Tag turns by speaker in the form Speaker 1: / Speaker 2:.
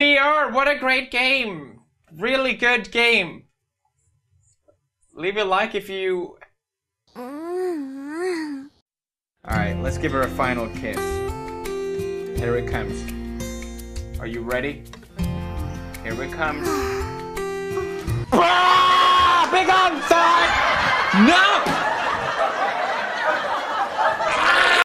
Speaker 1: What a great game! Really good game. Leave a like if you... Alright, let's give her a final kiss. Here it comes. Are you ready? Here it comes. Big on, son! No!